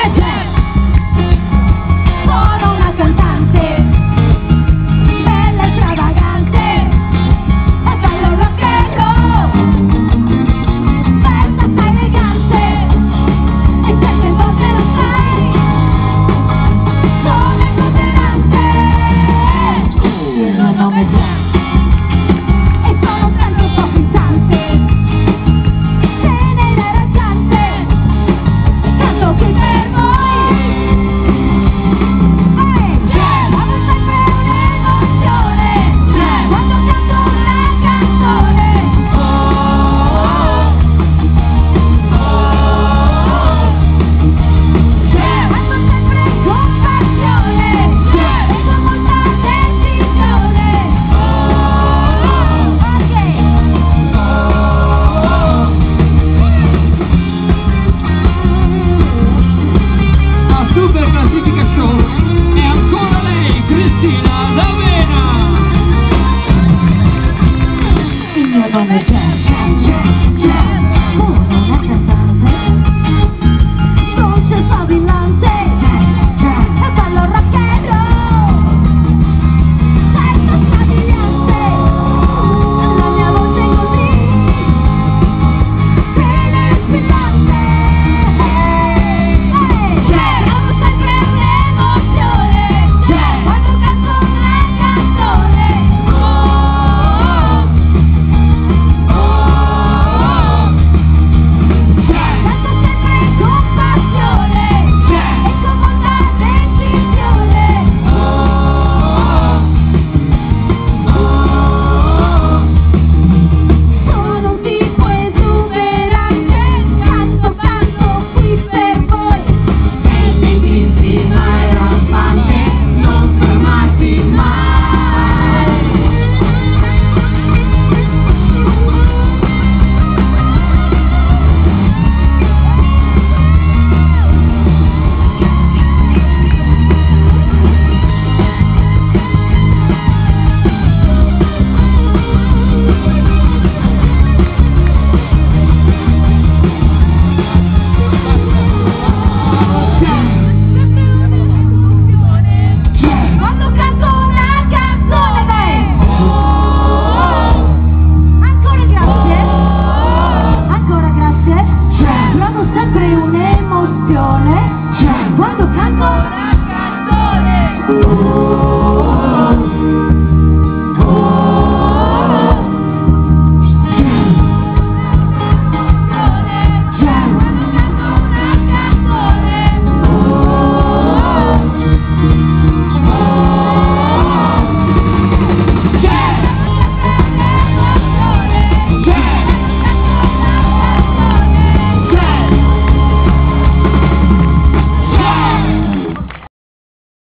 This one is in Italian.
Sono una cantante, bella e stravagante, e ballo rock and roll, bella elegante, e certe volte lo sai, sono esuberante. Il mio nome è Jack, e sono sempre un po' frizzante, tenera e raggiante, canto qui per voi. Vado sempre un'emozione, quando canto una canzone. Canto sempre con passione, e con molta decisione. La Super Classifica Show è ancora lei, Cristina D'Avena. Il mio nome è Jack, sono una cantante, dolce e sfavillante, e ballo rock and roll, sento strabiliante, la mia voce è così, tenera e squillante. Amo sempre un'emozione, quando canto una canzone. Canto sempre con passione, e con molta decisione. Sono un tipo esuberante, canto qui per voi. E bellissima e rampante, non fermarti mai. Quando canto una canzone, ancora grazie, provo sempre un'emozione, quando canto una canzone.